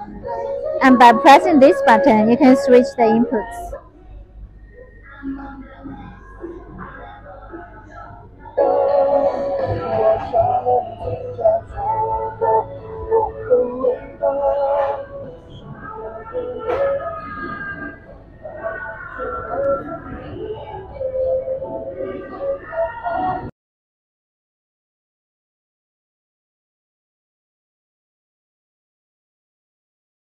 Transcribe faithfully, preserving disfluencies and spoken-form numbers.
And by pressing this button, you can switch the inputs.